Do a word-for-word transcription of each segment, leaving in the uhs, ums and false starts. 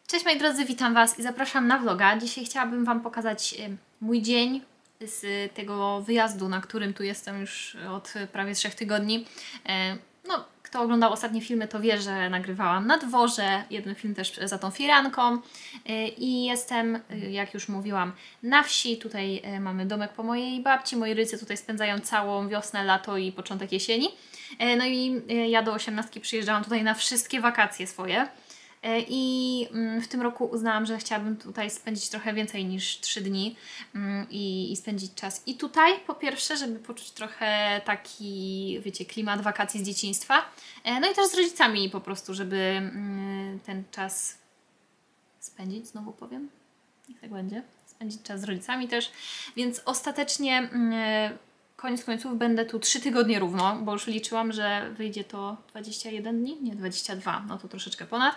Cześć moi drodzy, witam Was i zapraszam na vloga. Dzisiaj chciałabym Wam pokazać mój dzień z tego wyjazdu, na którym tu jestem już od prawie trzech tygodni. No, kto oglądał ostatnie filmy, to wie, że nagrywałam na dworze, jeden film też za tą firanką i jestem, jak już mówiłam, na wsi. Tutaj mamy domek po mojej babci, moi rodzice tutaj spędzają całą wiosnę, lato i początek jesieni. No i ja do osiemnastki przyjeżdżałam tutaj na wszystkie wakacje swoje. I w tym roku uznałam, że chciałabym tutaj spędzić trochę więcej niż trzy dni i, i spędzić czas i tutaj po pierwsze, żeby poczuć trochę taki, wiecie, klimat wakacji z dzieciństwa, no i też z rodzicami po prostu, żeby ten czas spędzić, znowu powiem, niech tak będzie, spędzić czas z rodzicami też, więc ostatecznie koniec końców będę tu trzy tygodnie równo, bo już liczyłam, że wyjdzie to dwadzieścia jeden dni, nie dwadzieścia dwa, no to troszeczkę ponad.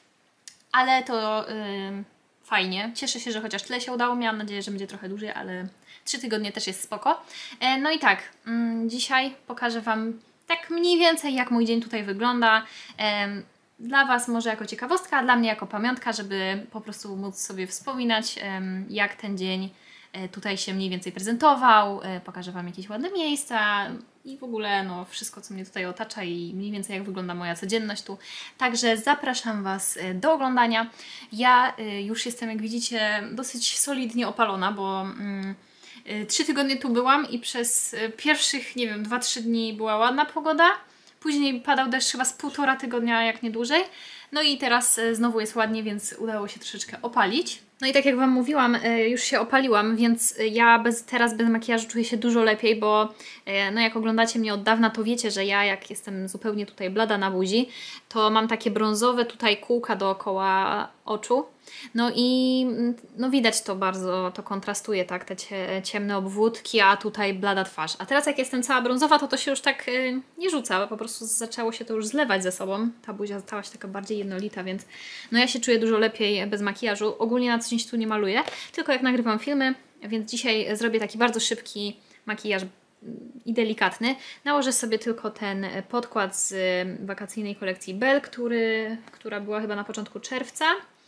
Ale to yy, fajnie. Cieszę się, że chociaż tyle się udało. Miałam nadzieję, że będzie trochę dłużej, ale trzy tygodnie też jest spoko. E, no i tak, yy, dzisiaj pokażę Wam tak mniej więcej, jak mój dzień tutaj wygląda. E, dla Was może jako ciekawostka, a dla mnie jako pamiątka, żeby po prostu móc sobie wspominać, e, jak ten dzień tutaj się mniej więcej prezentował, pokażę Wam jakieś ładne miejsca i w ogóle no, wszystko, co mnie tutaj otacza i mniej więcej jak wygląda moja codzienność tu. Także zapraszam Was do oglądania. Ja już jestem, jak widzicie, dosyć solidnie opalona, bo mm, trzy tygodnie tu byłam i przez pierwszych, nie wiem, dwa trzy dni była ładna pogoda. Później padał deszcz chyba z półtora tygodnia, jak nie dłużej. No i teraz znowu jest ładnie, więc udało się troszeczkę opalić. No i tak jak Wam mówiłam, już się opaliłam, więc ja bez, teraz bez makijażu czuję się dużo lepiej, bo no jak oglądacie mnie od dawna, to wiecie, że ja jak jestem zupełnie tutaj blada na buzi, to mam takie brązowe tutaj kółka dookoła oczu. No i no widać to bardzo, to kontrastuje, tak, te ciemne obwódki, a tutaj blada twarz. A teraz jak jestem cała brązowa, to to się już tak yy, nie rzuca, po prostu zaczęło się to już zlewać ze sobą. Ta buzia stała się taka bardziej jednolita, więc no ja się czuję dużo lepiej bez makijażu. Ogólnie na co dzień się tu nie maluję, tylko jak nagrywam filmy, więc dzisiaj zrobię taki bardzo szybki makijaż i delikatny. Nałożę sobie tylko ten podkład z wakacyjnej kolekcji Belle, który, która była chyba na początku czerwca.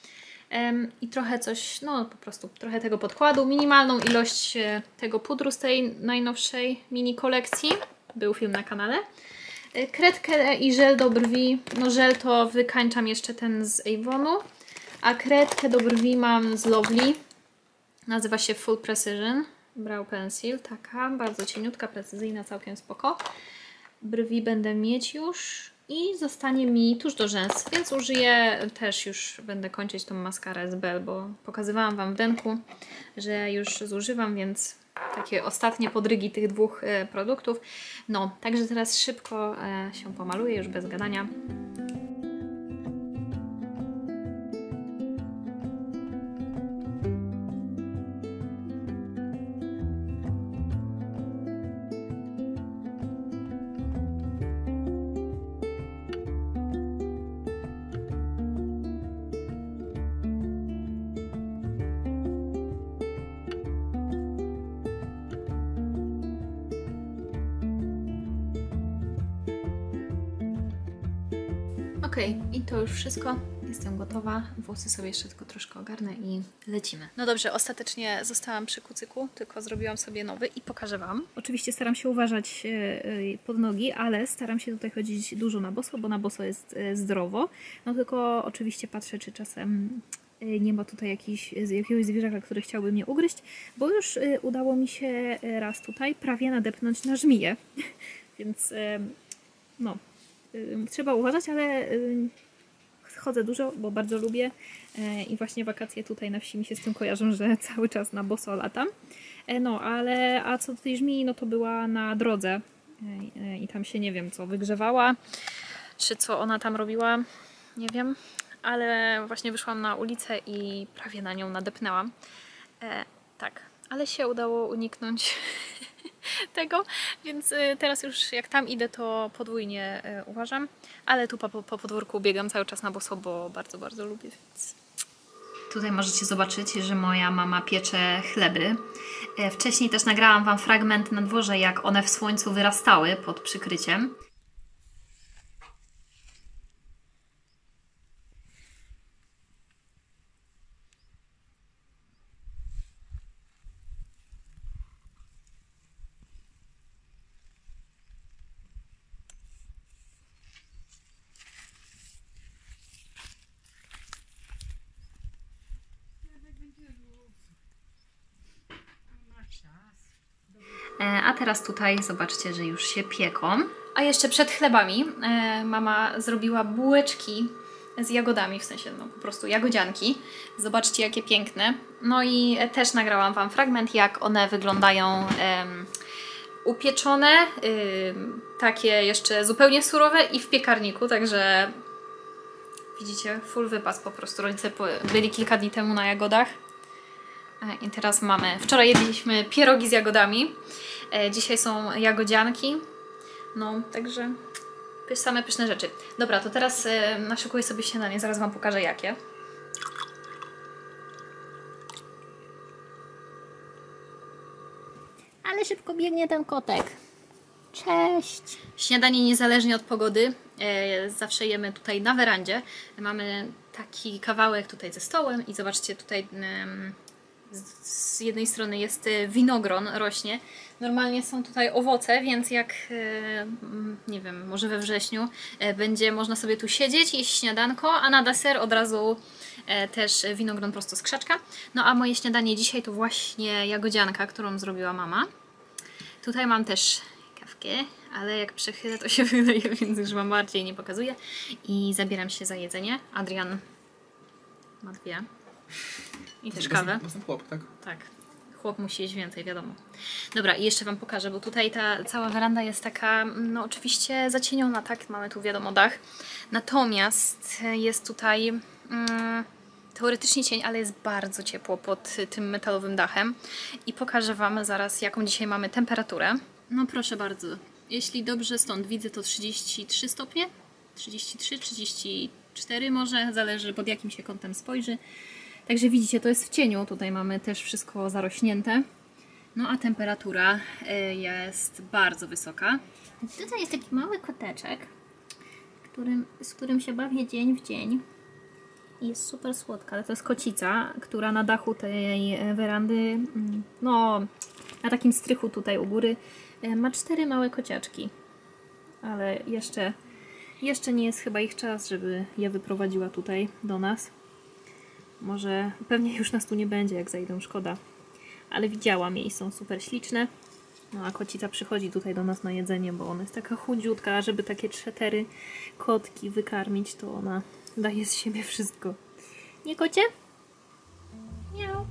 I trochę coś, no po prostu trochę tego podkładu, minimalną ilość tego pudru z tej najnowszej mini kolekcji. Był film na kanale. Kredkę i żel do brwi. No żel to wykańczam jeszcze ten z Avonu, a kredkę do brwi mam z Lovely. Nazywa się Full Precision Brow Pencil. Taka bardzo cieniutka, precyzyjna, całkiem spoko. Brwi będę mieć już. I zostanie mi tuż do rzęs, więc użyję też, już będę kończyć tą maskarę z Belle, bo pokazywałam Wam w denku, że już zużywam, więc takie ostatnie podrygi tych dwóch e, produktów. No, także teraz szybko e, się pomaluję, już bez gadania. Ok, i to już wszystko. Jestem gotowa. Włosy sobie jeszcze tylko troszkę ogarnę i lecimy. No dobrze, ostatecznie zostałam przy kucyku, tylko zrobiłam sobie nowy i pokażę Wam. Oczywiście staram się uważać pod nogi, ale staram się tutaj chodzić dużo na boso, bo na boso jest zdrowo. No tylko oczywiście patrzę, czy czasem nie ma tutaj jakiś, jakiegoś zwierzaka, który chciałby mnie ugryźć, bo już udało mi się raz tutaj prawie nadepnąć na żmiję. Więc no... Trzeba uważać, ale chodzę dużo, bo bardzo lubię i właśnie wakacje tutaj na wsi mi się z tym kojarzą, że cały czas na boso latam. No, ale a co do tej żmii, no to była na drodze i tam się nie wiem co wygrzewała, czy co ona tam robiła, nie wiem, ale właśnie wyszłam na ulicę i prawie na nią nadepnęłam. E, tak, ale się udało uniknąć tego, więc teraz już jak tam idę, to podwójnie uważam, ale tu po, po podwórku biegam cały czas na boso, bo bardzo, bardzo lubię, więc... Tutaj możecie zobaczyć, że moja mama piecze chleby. Wcześniej też nagrałam Wam fragment na dworze, jak one w słońcu wyrastały pod przykryciem. A teraz tutaj zobaczcie, że już się pieką. A jeszcze przed chlebami mama zrobiła bułeczki z jagodami, w sensie no po prostu jagodzianki. Zobaczcie, jakie piękne. No i też nagrałam Wam fragment, jak one wyglądają um, upieczone, um, takie jeszcze zupełnie surowe i w piekarniku, także widzicie, full wypas po prostu. Rodzice byli kilka dni temu na jagodach i teraz mamy, wczoraj jedliśmy pierogi z jagodami, dzisiaj są jagodzianki, no także same pyszne rzeczy. Dobra, to teraz e, naszykuję sobie śniadanie, zaraz Wam pokażę jakie. Ale szybko biegnie ten kotek. Cześć! Śniadanie niezależnie od pogody. E, zawsze jemy tutaj na werandzie. Mamy taki kawałek tutaj ze stołem i zobaczcie tutaj e, z, z jednej strony jest winogron, rośnie. Normalnie są tutaj owoce, więc jak, e, nie wiem, może we wrześniu e, będzie można sobie tu siedzieć, jeść śniadanko, a na deser od razu e, też winogron prosto z krzaczka. No a moje śniadanie dzisiaj to właśnie jagodzianka, którą zrobiła mama. Tutaj mam też kawkę, ale jak przechylę, to się wydaje, więc już Wam bardziej nie pokazuję. I zabieram się za jedzenie. Adrian ma dwie. I też kawę. Jestem chłop, tak? Tak. Chłop musi jeść więcej, wiadomo. Dobra, i jeszcze Wam pokażę, bo tutaj ta cała weranda jest taka, no oczywiście zacieniona, tak? Mamy tu wiadomo dach. Natomiast jest tutaj mm, teoretycznie cień, ale jest bardzo ciepło pod tym metalowym dachem. I pokażę Wam zaraz, jaką dzisiaj mamy temperaturę. No proszę bardzo, jeśli dobrze stąd widzę, to trzydzieści trzy stopnie, trzydzieści trzy, trzydzieści cztery może, zależy pod jakim się kątem spojrzy. Także widzicie, to jest w cieniu, tutaj mamy też wszystko zarośnięte. No a temperatura jest bardzo wysoka. Tutaj jest taki mały koteczek, którym, z którym się bawię dzień w dzień. I jest super słodka, ale to jest kocica, która na dachu tej werandy, no na takim strychu tutaj u góry, ma cztery małe kociaczki. Ale jeszcze, jeszcze nie jest chyba ich czas, żeby je wyprowadziła tutaj do nas. Może pewnie już nas tu nie będzie, jak zajdą, szkoda. Ale widziałam je i są super śliczne. No a kocica przychodzi tutaj do nas na jedzenie, bo ona jest taka chudziutka, żeby takie cztery kotki wykarmić, to ona daje z siebie wszystko. Nie, kocie? Miau.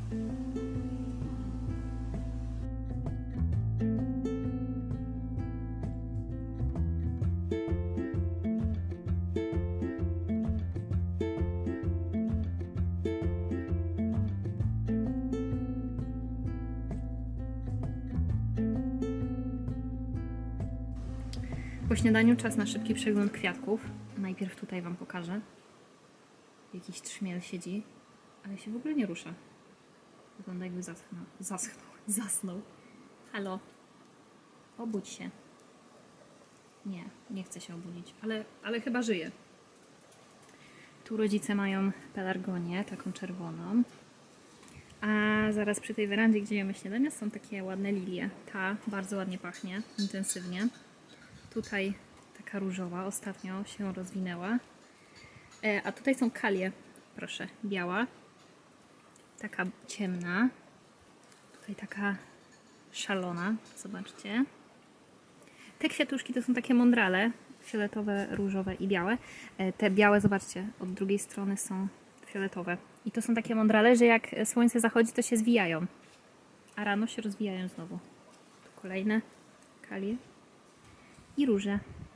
Po śniadaniu czas na szybki przegląd kwiatków. Najpierw tutaj Wam pokażę. Jakiś trzmiel siedzi, ale się w ogóle nie rusza. Wygląda, jakby zaschnął. Zaschnął. Zasnął. Halo. Obudź się. Nie, nie chce się obudzić, ale, ale chyba żyje. Tu rodzice mają pelargonię, taką czerwoną. A zaraz przy tej werandzie, gdzie jemy śniadania, są takie ładne lilie. Ta bardzo ładnie pachnie, intensywnie. Tutaj taka różowa, ostatnio się rozwinęła. E, a tutaj są kalie, proszę, biała. Taka ciemna. Tutaj taka szalona, zobaczcie. Te kwiatuszki to są takie mondrale, fioletowe, różowe i białe. E, te białe, zobaczcie, od drugiej strony są fioletowe. I to są takie mondrale, że jak słońce zachodzi, to się zwijają. A rano się rozwijają znowu. Tu kolejne kalie. I róże.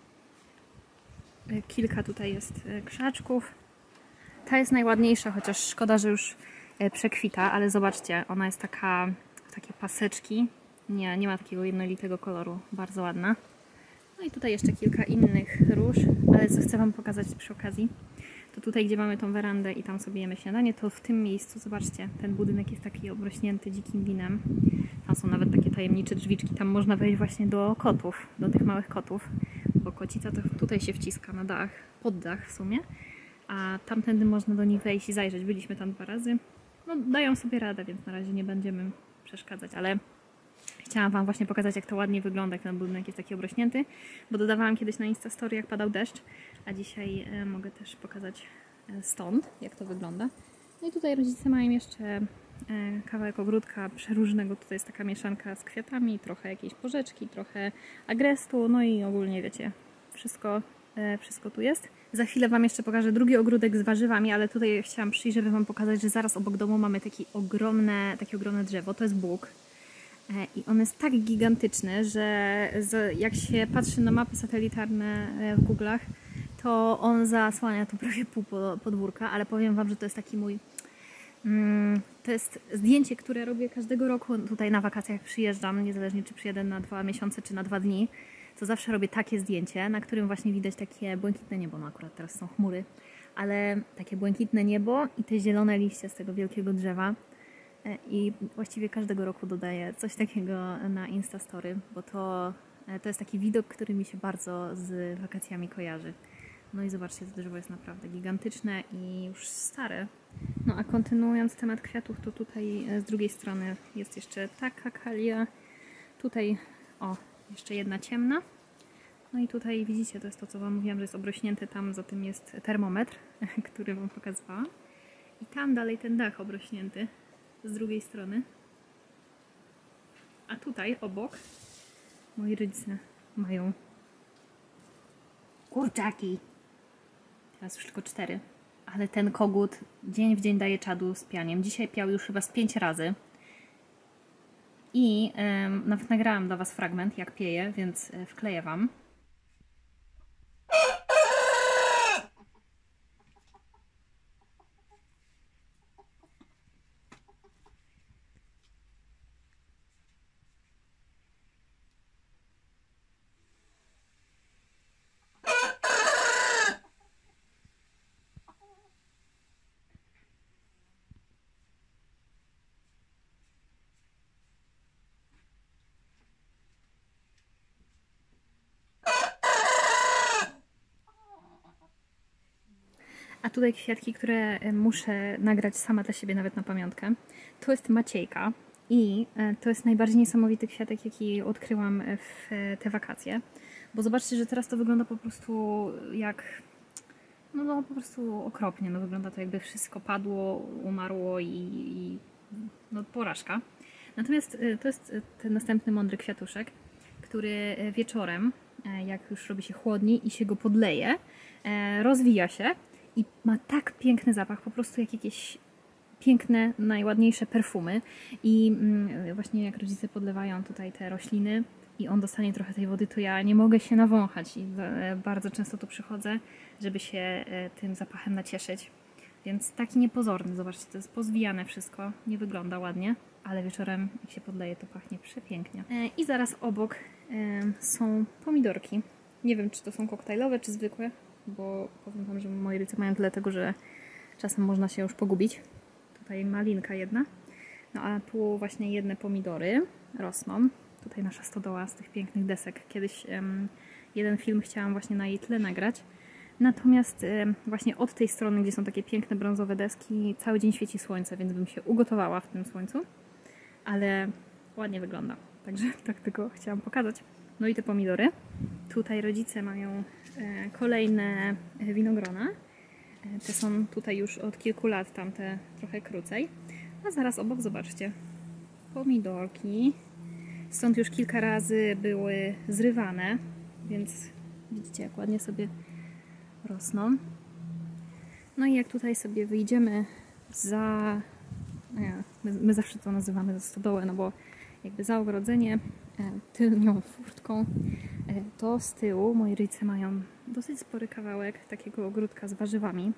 Kilka tutaj jest krzaczków. Ta jest najładniejsza, chociaż szkoda, że już przekwita, ale zobaczcie, ona jest taka, takie paseczki. Nie, nie ma takiego jednolitego koloru. Bardzo ładna. No i tutaj jeszcze kilka innych róż, ale co chcę Wam pokazać przy okazji, to tutaj, gdzie mamy tą werandę i tam sobie jemy śniadanie, to w tym miejscu, zobaczcie, ten budynek jest taki obrośnięty dzikim winem. Tam są nawet takie tajemnicze drzwiczki, tam można wejść właśnie do kotów, do tych małych kotów, bo kocica to tutaj się wciska na dach, pod dach w sumie, a tamtędy można do nich wejść i zajrzeć. Byliśmy tam dwa razy. No dają sobie radę, więc na razie nie będziemy przeszkadzać, ale chciałam Wam właśnie pokazać, jak to ładnie wygląda, jak ten budynek jest taki obrośnięty, bo dodawałam kiedyś na Instastory, jak padał deszcz, a dzisiaj e, mogę też pokazać e, stąd, jak to wygląda. No i tutaj rodzice mają jeszcze kawałek ogródka przeróżnego. Tutaj jest taka mieszanka z kwiatami, trochę jakiejś porzeczki, trochę agrestu, no i ogólnie wiecie, wszystko, wszystko tu jest. Za chwilę Wam jeszcze pokażę drugi ogródek z warzywami, ale tutaj chciałam przyjść, żeby Wam pokazać, że zaraz obok domu mamy taki ogromne, takie ogromne drzewo. To jest bóg. I on jest tak gigantyczny, że jak się patrzy na mapy satelitarne w Google'ach, to on zasłania tu prawie pół podwórka, ale powiem Wam, że to jest taki mój... Mm, to jest zdjęcie, które robię każdego roku tutaj na wakacjach, jak przyjeżdżam, niezależnie czy przyjadę na dwa miesiące, czy na dwa dni, to zawsze robię takie zdjęcie, na którym właśnie widać takie błękitne niebo, no akurat teraz są chmury, ale takie błękitne niebo i te zielone liście z tego wielkiego drzewa. I właściwie każdego roku dodaję coś takiego na Instastory, bo to, to jest taki widok, który mi się bardzo z wakacjami kojarzy. No i zobaczcie, to drzewo jest naprawdę gigantyczne i już stare. No a kontynuując temat kwiatów, to tutaj z drugiej strony jest jeszcze taka kalia. Tutaj, o, jeszcze jedna ciemna. No i tutaj widzicie, to jest to, co Wam mówiłam, że jest obrośnięte. Tam za tym jest termometr, który Wam pokazywałam. I tam dalej ten dach obrośnięty z drugiej strony. A tutaj obok moi rodzice mają kurczaki. Teraz już tylko cztery. Ale ten kogut dzień w dzień daje czadu z pianiem. Dzisiaj piał już chyba z pięć razy. I um, nawet nagrałam dla Was fragment, jak pieje, więc wkleję Wam. A tutaj kwiatki, które muszę nagrać sama dla siebie, nawet na pamiątkę. To jest Maciejka i to jest najbardziej niesamowity kwiatek, jaki odkryłam w te wakacje. Bo zobaczcie, że teraz to wygląda po prostu jak... No, no po prostu okropnie. No, wygląda to, jakby wszystko padło, umarło i, i no, porażka. Natomiast to jest ten następny mądry kwiatuszek, który wieczorem, jak już robi się chłodniej i się go podleje, rozwija się i ma tak piękny zapach, po prostu jak jakieś piękne, najładniejsze perfumy. I właśnie jak rodzice podlewają tutaj te rośliny i on dostanie trochę tej wody, to ja nie mogę się nawąchać i bardzo często tu przychodzę, żeby się tym zapachem nacieszyć. Więc taki niepozorny, zobaczcie, to jest pozwijane wszystko, nie wygląda ładnie, ale wieczorem jak się podleje, to pachnie przepięknie. I zaraz obok są pomidorki. Nie wiem, czy to są koktajlowe, czy zwykłe, bo powiem Wam, że moi rodzice mają tyle tego, że czasem można się już pogubić. Tutaj malinka jedna. No a tu właśnie jedne pomidory rosną. Tutaj nasza stodoła z tych pięknych desek. Kiedyś um, jeden film chciałam właśnie na jej tle nagrać. Natomiast um, właśnie od tej strony, gdzie są takie piękne brązowe deski, cały dzień świeci słońce, więc bym się ugotowała w tym słońcu. Ale ładnie wygląda. Także tak tylko chciałam pokazać. No i te pomidory. Tutaj rodzice mają e, kolejne winogrona. E, te są tutaj już od kilku lat, tamte trochę krócej. A zaraz obok, zobaczcie, pomidorki. Stąd już kilka razy były zrywane, więc widzicie, jak ładnie sobie rosną. No i jak tutaj sobie wyjdziemy za... Nie, my, my zawsze to nazywamy za stodołę, no bo jakby za ogrodzenie tylnią furtką, to z tyłu moi rodzice mają dosyć spory kawałek takiego ogródka z warzywami.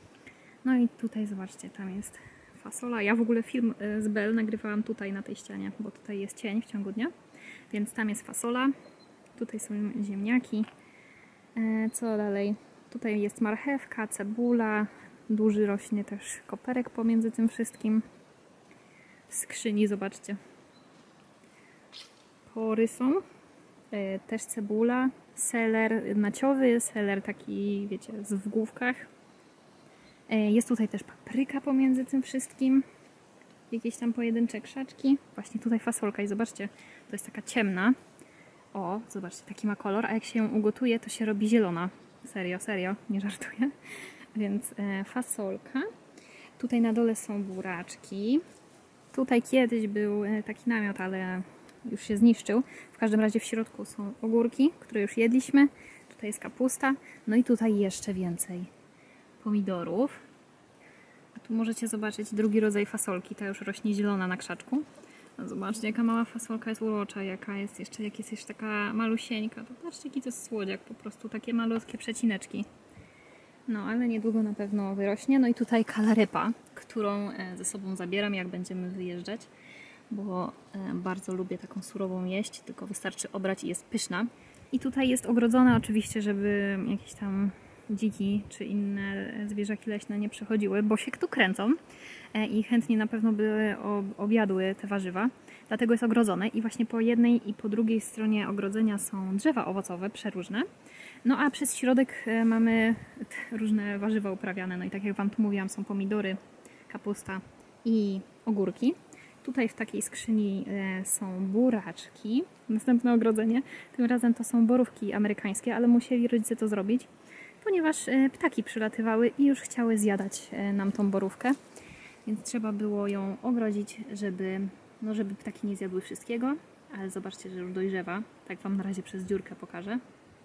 No i tutaj zobaczcie, tam jest fasola. Ja w ogóle film z Bell nagrywałam tutaj na tej ścianie, bo tutaj jest cień w ciągu dnia, więc tam jest fasola. Tutaj są ziemniaki. Co dalej? Tutaj jest marchewka, cebula. Duży rośnie też koperek pomiędzy tym wszystkim. W skrzyni, zobaczcie. Pory są. Też cebula, seler naciowy, seler taki, wiecie, w główkach. Jest tutaj też papryka pomiędzy tym wszystkim. Jakieś tam pojedyncze krzaczki. Właśnie tutaj fasolka i zobaczcie, to jest taka ciemna. O, zobaczcie, taki ma kolor, a jak się ją ugotuje, to się robi zielona. Serio, serio, nie żartuję. Więc e, fasolka. Tutaj na dole są buraczki. Tutaj kiedyś był taki namiot, ale już się zniszczył. W każdym razie w środku są ogórki, które już jedliśmy. Tutaj jest kapusta. No i tutaj jeszcze więcej pomidorów. A tu możecie zobaczyć drugi rodzaj fasolki. Ta już rośnie zielona na krzaczku. No zobaczcie, jaka mała fasolka jest urocza, jaka jest jeszcze, jak jest jeszcze taka malusieńka. To patrzcie, jaki to jest słodziak, po prostu takie malutkie przecineczki. No, ale niedługo na pewno wyrośnie. No i tutaj kalarypa, którą ze sobą zabieram, jak będziemy wyjeżdżać, bo bardzo lubię taką surową jeść, tylko wystarczy obrać i jest pyszna. I tutaj jest ogrodzona oczywiście, żeby jakieś tam dziki czy inne zwierzaki leśne nie przechodziły, bo się tu kręcą i chętnie na pewno by objadły te warzywa. Dlatego jest ogrodzone i właśnie po jednej i po drugiej stronie ogrodzenia są drzewa owocowe, przeróżne. No a przez środek mamy różne warzywa uprawiane. No i tak jak Wam tu mówiłam, są pomidory, kapusta i ogórki. Tutaj w takiej skrzyni są buraczki. Następne ogrodzenie. Tym razem to są borówki amerykańskie, ale musieli rodzice to zrobić, ponieważ ptaki przylatywały i już chciały zjadać nam tą borówkę. Więc trzeba było ją ogrodzić, żeby, no żeby ptaki nie zjadły wszystkiego. Ale zobaczcie, że już dojrzewa. Tak Wam na razie przez dziurkę pokażę.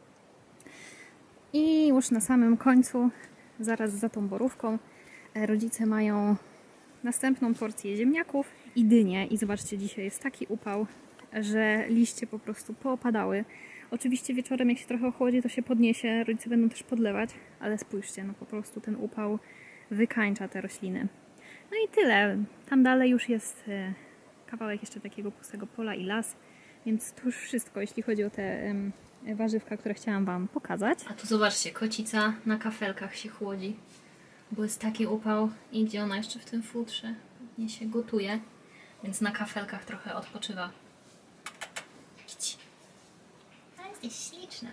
I już na samym końcu, zaraz za tą borówką, rodzice mają następną porcję ziemniaków i dynię. I zobaczcie, dzisiaj jest taki upał, że liście po prostu poopadały. Oczywiście wieczorem, jak się trochę ochłodzi, to się podniesie. Rodzice będą też podlewać, ale spójrzcie, no po prostu ten upał wykańcza te rośliny. No i tyle. Tam dalej już jest kawałek jeszcze takiego pustego pola i las, więc to już wszystko, jeśli chodzi o te warzywka, które chciałam Wam pokazać. A tu zobaczcie, kocica na kafelkach się chłodzi, bo jest taki upał i gdzie ona jeszcze w tym futrze pewnie się gotuje, więc na kafelkach trochę odpoczywa. Idź. A jesteś śliczna.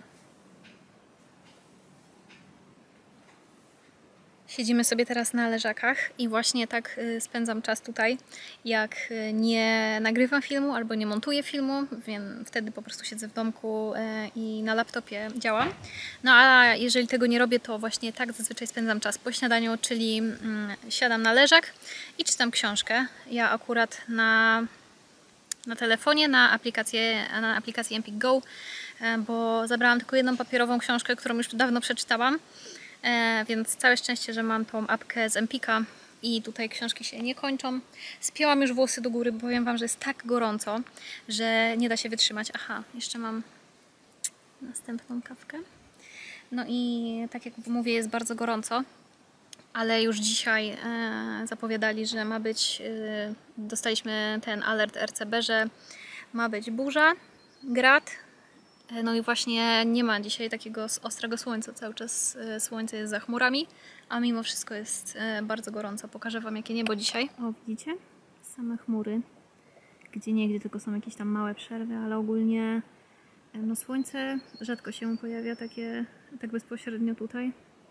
Siedzimy sobie teraz na leżakach i właśnie tak spędzam czas tutaj, jak nie nagrywam filmu albo nie montuję filmu, więc wtedy po prostu siedzę w domku i na laptopie działam. No a jeżeli tego nie robię, to właśnie tak zazwyczaj spędzam czas po śniadaniu, czyli siadam na leżak i czytam książkę. Ja akurat na, na telefonie, na aplikację, na aplikację Empik Go, bo zabrałam tylko jedną papierową książkę, którą już dawno przeczytałam. E, więc całe szczęście, że mam tą apkę z Empika i tutaj książki się nie kończą. Spięłam już włosy do góry, bo powiem Wam, że jest tak gorąco, że nie da się wytrzymać. Aha, jeszcze mam następną kawkę. No i tak jak mówię, jest bardzo gorąco, ale już dzisiaj e, zapowiadali, że ma być, e, dostaliśmy ten alert R C B, że ma być burza, grad. No i właśnie nie ma dzisiaj takiego ostrego słońca, cały czas słońce jest za chmurami, a mimo wszystko jest bardzo gorąco. Pokażę Wam, jakie niebo dzisiaj. O, widzicie? Same chmury. Gdzie niegdzie tylko są jakieś tam małe przerwy, ale ogólnie no słońce rzadko się pojawia takie, tak bezpośrednio tutaj.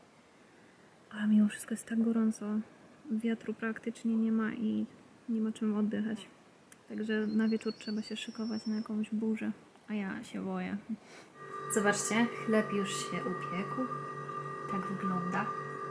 A mimo wszystko jest tak gorąco. Wiatru praktycznie nie ma i nie ma czym oddychać. Także na wieczór trzeba się szykować na jakąś burzę. A ja się boję. Zobaczcie, chleb już się upiekł. Tak wygląda.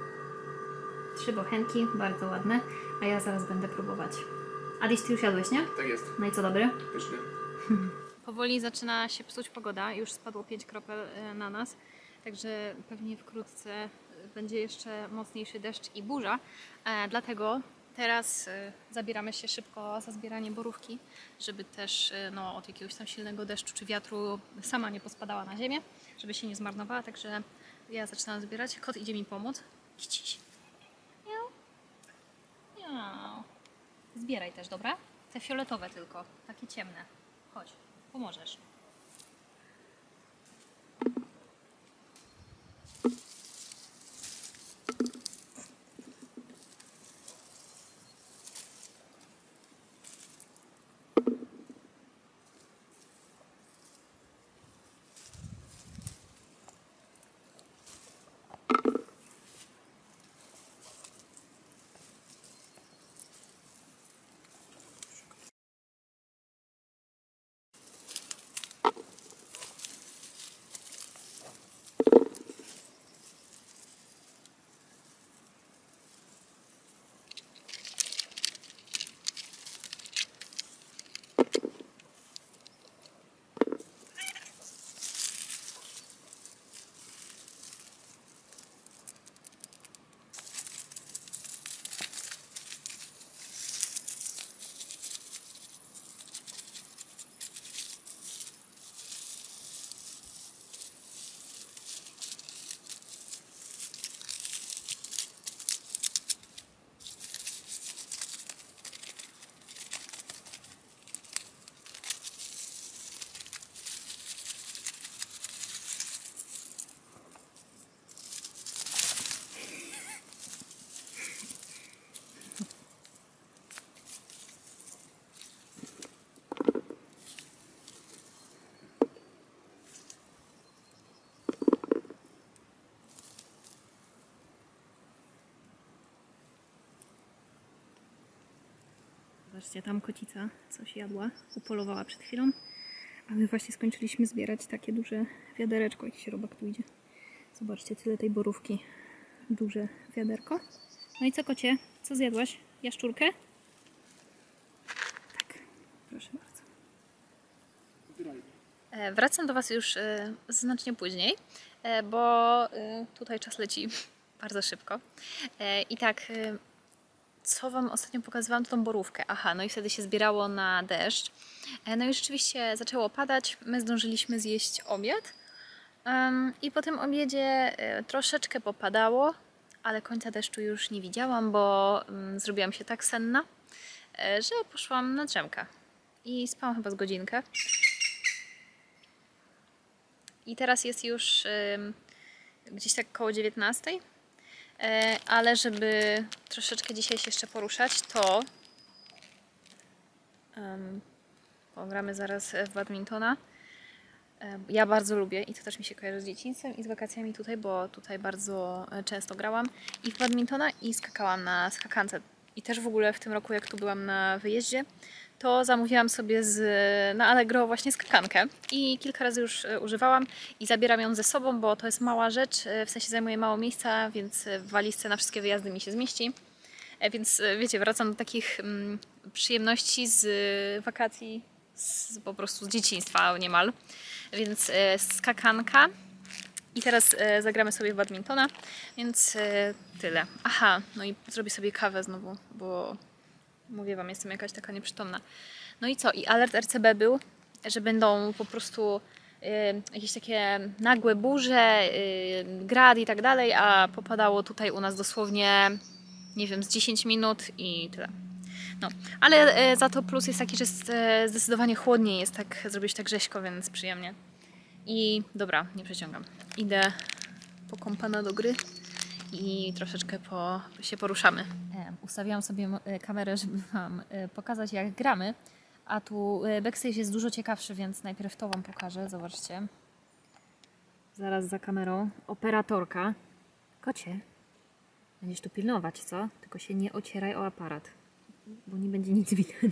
Trzy bochenki, bardzo ładne. A ja zaraz będę próbować. Adiś, ty już jadłeś, nie? Tak jest. No i co, dobry? Pyszny. Powoli zaczyna się psuć pogoda. Już spadło pięć kropel na nas. Także pewnie wkrótce będzie jeszcze mocniejszy deszcz i burza. E, dlatego teraz y, zabieramy się szybko za zbieranie borówki, żeby też y, no, od jakiegoś tam silnego deszczu czy wiatru sama nie pospadała na ziemię, żeby się nie zmarnowała, także ja zaczynam zbierać. Kot idzie mi pomóc. Kiciś. Miau. Miau. Zbieraj też, dobra? Te fioletowe tylko, takie ciemne. Chodź, pomożesz. Zobaczcie, tam kocica coś jadła, upolowała przed chwilą. A my właśnie skończyliśmy zbierać takie duże wiadereczko. Jakiś robak tu idzie. Zobaczcie, tyle tej borówki. Duże wiaderko. No i co, kocie? Co zjadłaś? Jaszczurkę? Tak, proszę bardzo. Wracam do Was już znacznie później, bo tutaj czas leci bardzo szybko. I tak, co Wam ostatnio pokazywałam, to tą borówkę. Aha, no i wtedy się zbierało na deszcz. No i rzeczywiście zaczęło padać. My zdążyliśmy zjeść obiad. I po tym obiedzie troszeczkę popadało, ale końca deszczu już nie widziałam, bo zrobiłam się tak senna, że poszłam na drzemkę. I spałam chyba z godzinkę. I teraz jest już gdzieś tak koło dziewiętnastej. Ale żeby troszeczkę dzisiaj się jeszcze poruszać, to um, pogramy zaraz w badmintona. Ja bardzo lubię i to też mi się kojarzy z dzieciństwem i z wakacjami tutaj, bo tutaj bardzo często grałam i w badmintona i skakałam na skakance. I też w ogóle w tym roku, jak tu byłam na wyjeździe, to zamówiłam sobie z, na Allegro właśnie skakankę i kilka razy już używałam i zabieram ją ze sobą, bo to jest mała rzecz, w sensie zajmuje mało miejsca, więc w walizce na wszystkie wyjazdy mi się zmieści. Więc wiecie, wracam do takich mm, przyjemności z wakacji, z, po prostu z dzieciństwa niemal. Więc e, skakanka i teraz e, zagramy sobie w badmintona, więc e, tyle. Aha, no i zrobię sobie kawę znowu, bo mówię Wam, jestem jakaś taka nieprzytomna. No i co? I alert R C B był, że będą po prostu y, jakieś takie nagłe burze, y, grad i tak dalej, a popadało tutaj u nas dosłownie, nie wiem, z dziesięć minut i tyle. No, ale y, za to plus jest taki, że jest, y, zdecydowanie chłodniej jest, tak zrobić tak rzeźko, więc przyjemnie. I dobra, nie przeciągam. Idę po kompana do gry i troszeczkę po, się poruszamy. Ustawiłam sobie kamerę, żeby Wam pokazać, jak gramy, a tu backstage jest dużo ciekawszy, więc najpierw to Wam pokażę. Zobaczcie. Zaraz za kamerą operatorka. Kocie, będziesz tu pilnować, co? Tylko się nie ocieraj o aparat, bo nie będzie nic widać.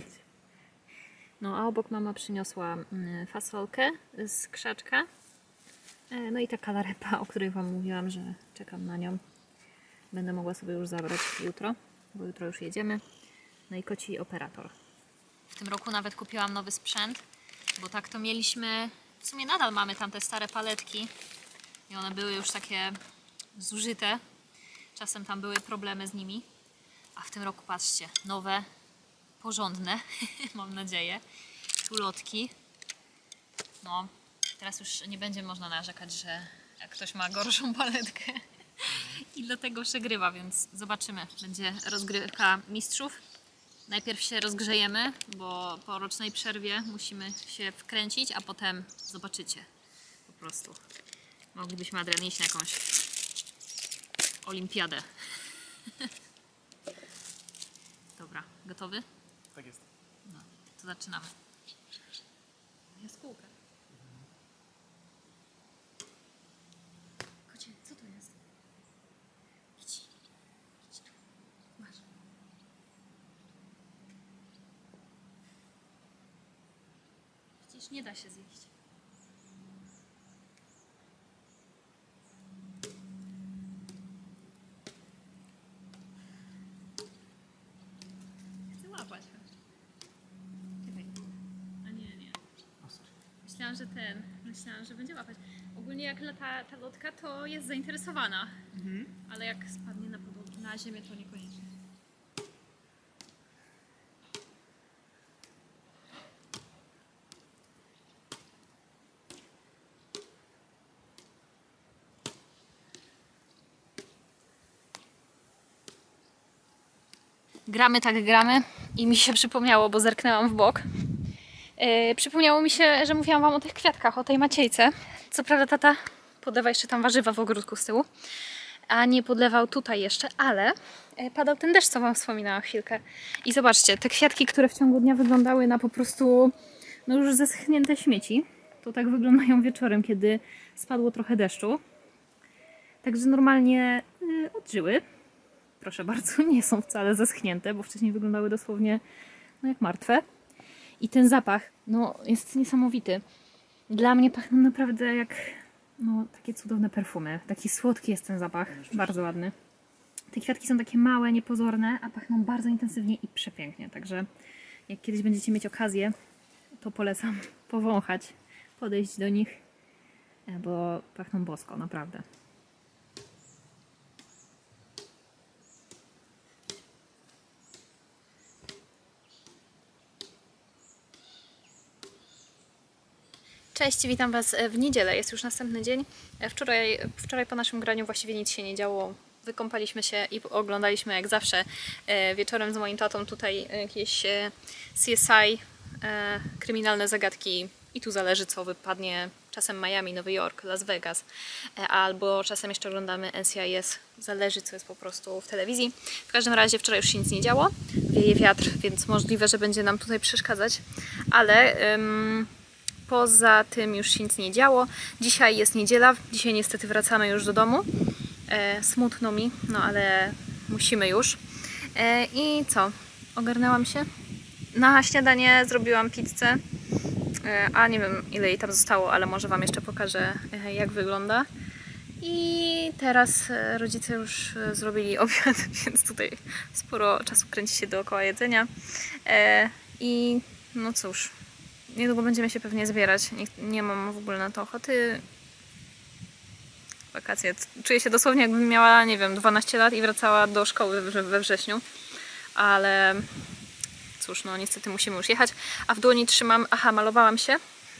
No a obok mama przyniosła fasolkę z krzaczka. No i ta kalarepa, o której Wam mówiłam, że czekam na nią. Będę mogła sobie już zabrać jutro, bo jutro już jedziemy. No i koci operator. W tym roku nawet kupiłam nowy sprzęt, bo tak to mieliśmy, w sumie nadal mamy tam te stare paletki i one były już takie zużyte. Czasem tam były problemy z nimi. A w tym roku patrzcie, nowe, porządne, mam nadzieję, ulotki. No, teraz już nie będzie można narzekać, że jak ktoś ma gorszą paletkę i dlatego przegrywa, więc zobaczymy. Będzie rozgrywka mistrzów. Najpierw się rozgrzejemy, bo po rocznej przerwie musimy się wkręcić, a potem zobaczycie. Po prostu. Moglibyśmy, Adrian, iść na jakąś olimpiadę. Dobra, gotowy? Tak jest. No, to zaczynamy. Jest kółka. Kocie, co to jest? Idź, idź tu. Masz. Przecież nie da się zjeść. Chcę łapać. Czekaj. A nie, nie. Myślałam, że ten, myślałam, że będzie łapać. Ogólnie jak lata ta lotka, to jest zainteresowana, mhm. Ale jak spadnie na, podłogę, na ziemię, to niekoniecznie. Gramy tak gramy i mi się przypomniało, bo zerknęłam w bok. Yy, przypomniało mi się, że mówiłam Wam o tych kwiatkach, o tej maciejce. Co prawda tata podlewa jeszcze tam warzywa w ogródku z tyłu, a nie podlewał tutaj jeszcze, ale yy, padał ten deszcz, co Wam wspominałam chwilkę. I zobaczcie, te kwiatki, które w ciągu dnia wyglądały na po prostu no już zeschnięte śmieci, to tak wyglądają wieczorem, kiedy spadło trochę deszczu. Także normalnie yy, odżyły. Proszę bardzo, nie są wcale zeschnięte, bo wcześniej wyglądały dosłownie no jak martwe. I ten zapach, no jest niesamowity. Dla mnie pachną naprawdę jak, no takie cudowne perfumy. Taki słodki jest ten zapach, bardzo ładny. Te kwiatki są takie małe, niepozorne, a pachną bardzo intensywnie i przepięknie. Także jak kiedyś będziecie mieć okazję, to polecam powąchać, podejść do nich, bo pachną bosko, naprawdę. Cześć, witam Was w niedzielę, jest już następny dzień. Wczoraj, wczoraj po naszym graniu właściwie nic się nie działo. Wykąpaliśmy się i oglądaliśmy jak zawsze wieczorem z moim tatą tutaj jakieś C S I, kryminalne zagadki i tu zależy co wypadnie. Czasem Miami, Nowy Jork, Las Vegas albo czasem jeszcze oglądamy N C I S, zależy co jest po prostu w telewizji. W każdym razie wczoraj już się nic nie działo, wieje wiatr, więc możliwe, że będzie nam tutaj przeszkadzać, ale... Um, Poza tym już się nic nie działo. Dzisiaj jest niedziela, dzisiaj niestety wracamy już do domu. E, smutno mi, no ale musimy już. E, I co? Ogarnęłam się. Na śniadanie zrobiłam pizzę, e, a nie wiem ile jej tam zostało, ale może Wam jeszcze pokażę e, jak wygląda. I teraz rodzice już zrobili obiad, więc tutaj sporo czasu kręci się dookoła jedzenia. E, I no cóż. Niedługo będziemy się pewnie zbierać. Nie, nie mam w ogóle na to ochoty. Wakacje. Czuję się dosłownie jakbym miała, nie wiem, dwanaście lat i wracała do szkoły we wrześniu. Ale cóż, no niestety musimy już jechać. A w dłoni trzymam... Aha, malowałam się.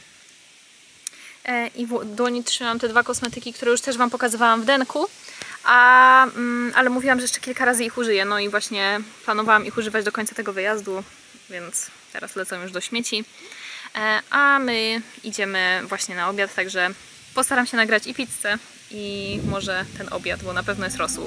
E, I w dłoni trzymam te dwa kosmetyki, które już też Wam pokazywałam w denku. A, mm, ale mówiłam, że jeszcze kilka razy ich użyję. No i właśnie planowałam ich używać do końca tego wyjazdu. Więc teraz lecą już do śmieci. A my idziemy właśnie na obiad, także postaram się nagrać i pizzę, i może ten obiad, bo na pewno jest rosół.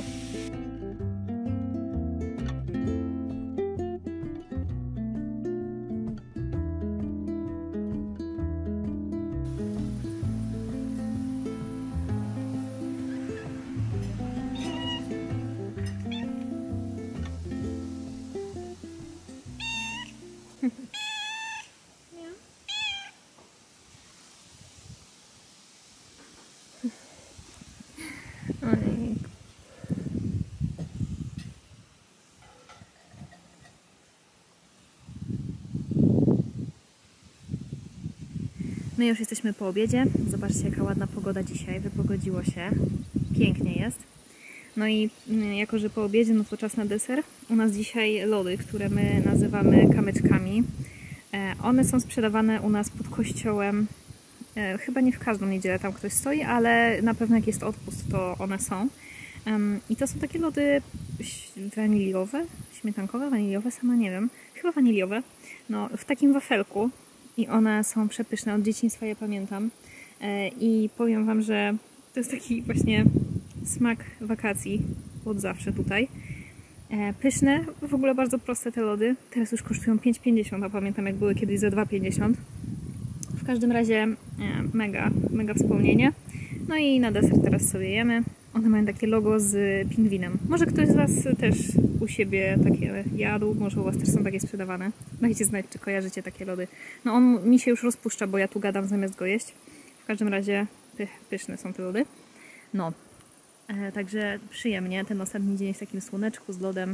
My już jesteśmy po obiedzie. Zobaczcie jaka ładna pogoda dzisiaj. Wypogodziło się. Pięknie jest. No i jako, że po obiedzie, no to czas na deser. U nas dzisiaj lody, które my nazywamy kamyczkami. One są sprzedawane u nas pod kościołem. Chyba nie w każdą niedzielę tam ktoś stoi, ale na pewno jak jest odpust, to one są. I to są takie lody waniliowe, śmietankowe, waniliowe, sama nie wiem. Chyba waniliowe. No, w takim wafelku. I one są przepyszne, od dzieciństwa je pamiętam. I powiem Wam, że to jest taki właśnie smak wakacji od zawsze tutaj. Pyszne, w ogóle bardzo proste te lody. Teraz już kosztują pięć pięćdziesiąt, a pamiętam jak były kiedyś za dwa pięćdziesiąt. W każdym razie mega, mega wspomnienie. No i na deser teraz sobie jemy. One mają takie logo z pingwinem. Może ktoś z Was też u siebie takie jadł, może u Was też są takie sprzedawane. Dajcie znać, czy kojarzycie takie lody. No on mi się już rozpuszcza, bo ja tu gadam zamiast go jeść. W każdym razie py, pyszne są te lody. No, e, także przyjemnie. Ten ostatni dzień w takim słoneczku z lodem.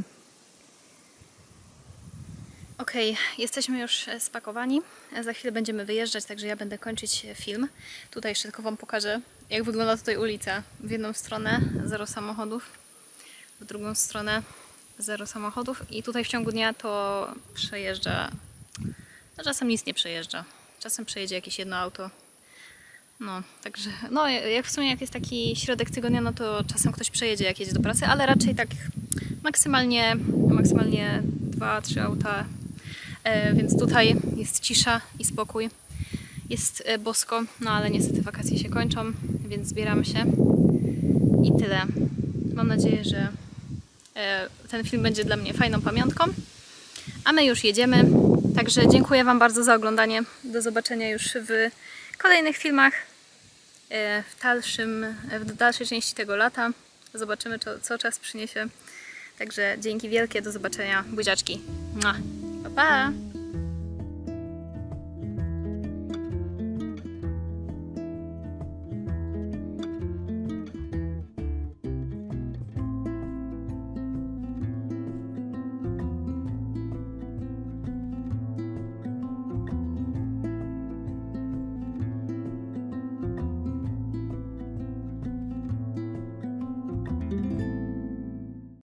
Okej, okay, jesteśmy już spakowani. Za chwilę będziemy wyjeżdżać, także ja będę kończyć film. Tutaj jeszcze tylko Wam pokażę, jak wygląda tutaj ulica. W jedną stronę zero samochodów, w drugą stronę zero samochodów i tutaj w ciągu dnia to przejeżdża, no czasem nic nie przejeżdża. Czasem przejedzie jakieś jedno auto. No, także, no jak w sumie jak jest taki środek tygodnia, no to czasem ktoś przejedzie jak jedzie do pracy, ale raczej tak maksymalnie, maksymalnie dwa, trzy auta. E, więc tutaj jest cisza i spokój. Jest e, bosko, no ale niestety wakacje się kończą, więc zbieramy się. I tyle. Mam nadzieję, że e, ten film będzie dla mnie fajną pamiątką. A my już jedziemy. Także dziękuję Wam bardzo za oglądanie. Do zobaczenia już w kolejnych filmach. E, w, dalszym, w dalszej części tego lata. Zobaczymy, co, co czas przyniesie. Także dzięki wielkie, do zobaczenia. Buziaczki. Pa, pa!